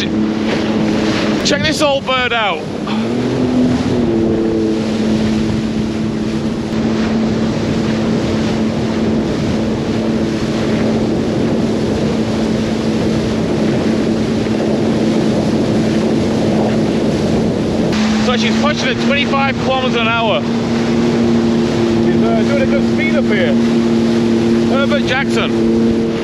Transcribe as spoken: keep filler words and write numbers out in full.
Check this old bird out. So she's pushing at twenty-five kilometers an hour. She's uh, doing a good speed up here. Herbert Jackson.